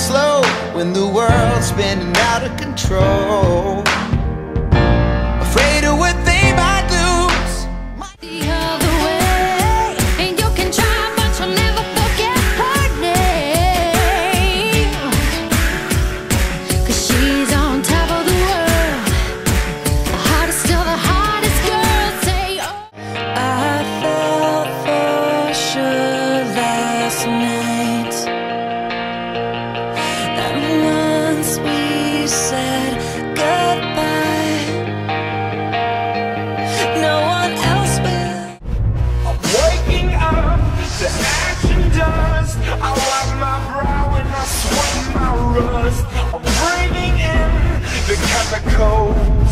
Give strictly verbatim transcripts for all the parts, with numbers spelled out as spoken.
slow when the world's spinning out of control. Afraid of what they might lose. The other way, and you can try, but you'll never forget her name. 'Cause she's on top of the world. The hottest, still the hottest girl. Say, oh. I felt for sure last night that once we said goodbye, no one else will. I'm waking up to action dust. I wipe my brow and I sweat my rust. I'm breathing in the chemicals.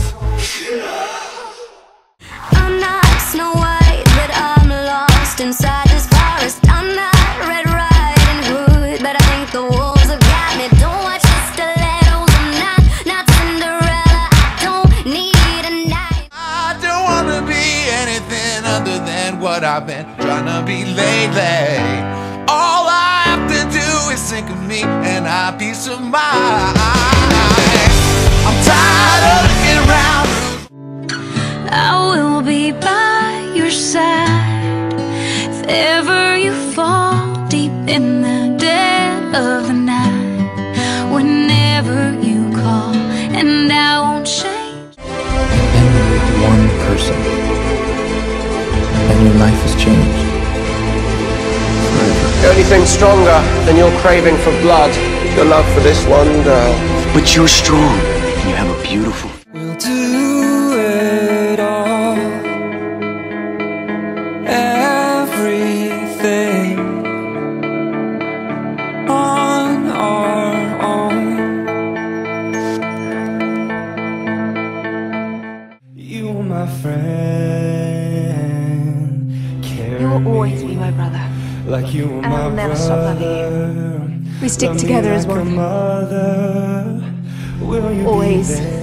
I'm not Snow White, but I'm lost inside this forest. I'm not Red Riding Hood, but I think the wolves have got me. Don't watch the stilettos. I'm not, not Cinderella. I don't need a knife. I don't wanna be anything other than what I've been trying to be lately. All I have to do is think of me and have peace of mind. I'm tired of looking around. I will be by your side if ever you fall deep in the dead of the night. Whenever you call, and I won't change. And with one person, and your life has changed forever. The only thing stronger than your craving for blood is your love for this one girl. But you're strong, and you have a beautiful. We'll do it all, everything on our own. You are my friend, You will always be my brother, like you are and my I'll never stop loving you. brother. We stick Love me together as like a one. mother. Will you be Always. there?